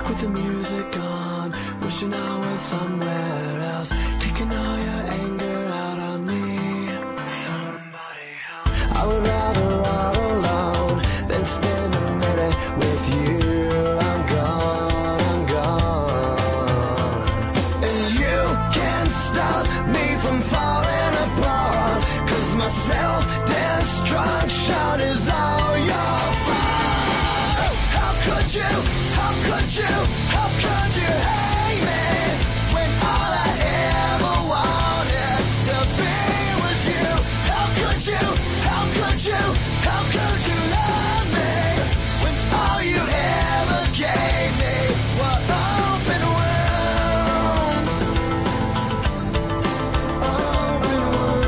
with the music on, wishing I was somewhere else, taking all your anger out on me. I would rather run alone than spend a minute with you. I'm gone, I'm gone. And you can't stop me from falling apart, 'cause my self-destruction is all your fault. How could you, how could you, how could you hate me, when all I ever wanted to be was you? How could you, how could you, how could you love me, when all you ever gave me were open wounds? Open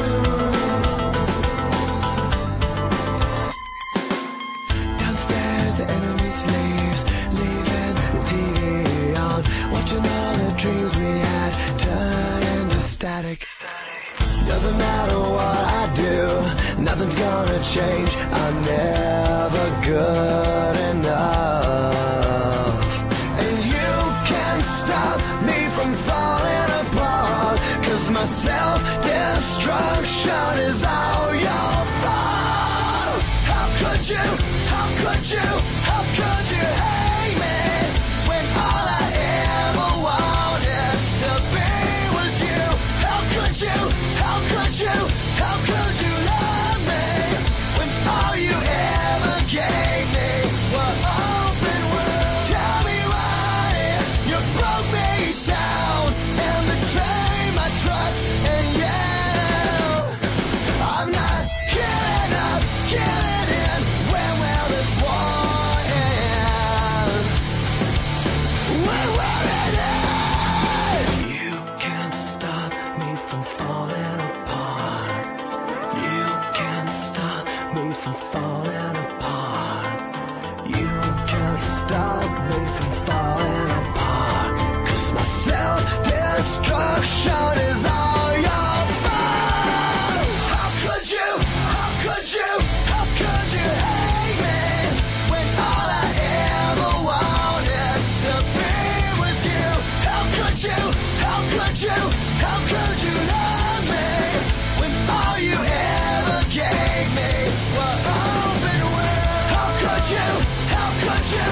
wounds. Downstairs the enemy sleeps, leaving the TV on, watching all the dreams we had turn into static. Doesn't matter what I do, nothing's gonna change. I'm never good enough. And you can't stop me from falling apart, 'cause my self-destruction is all your fault. How could you, how could you, how could you hate me, when all I ever wanted to be was you? How could you, how could you, how could you love me, when all you ever gave me were open wounds? Tell me why you broke me down and betrayed my trust in you. I'm not killing up, killing in. When will this war end? When will it end? You can't stop me from falling apart. You can't stop me from falling apart. You can't stop me from falling apart, 'cause my self-destruction is all your fault. How could you, how could you, how could you hate me, when all I ever wanted to be was you? How could you, how could you, how could you love me, when all you ever gave me were open wounds? How could you, how could you,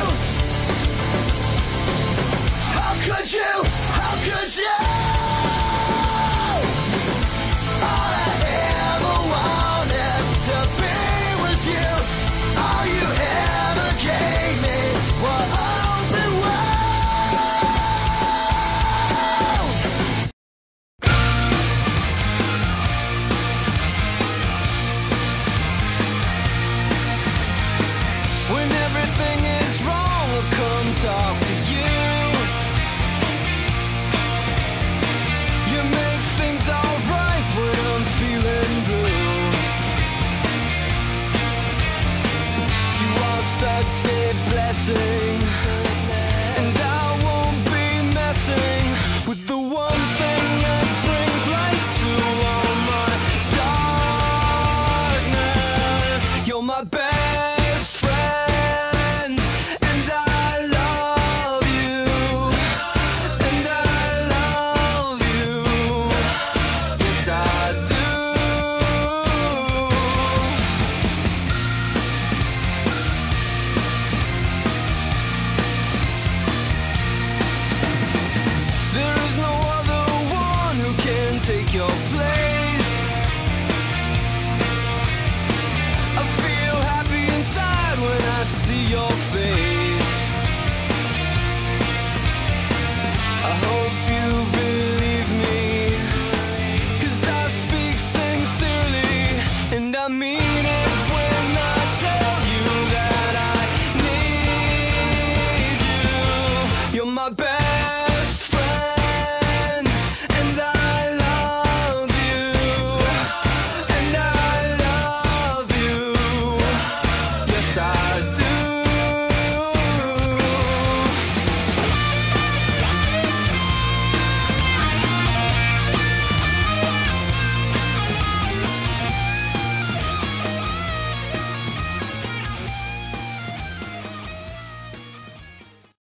how could you, how could you? All I ever wanted to be was you. All you ever gave me were open wounds. When everything is wrong, I'll come talk to you. You make things alright when I'm feeling blue. You are such a blessing, and I won't be messing with the one thing that brings light to all my darkness. You're my best friend, and I love you, and I love you, yes I do. There is no other one who can take your place. I feel happy inside when I see your face.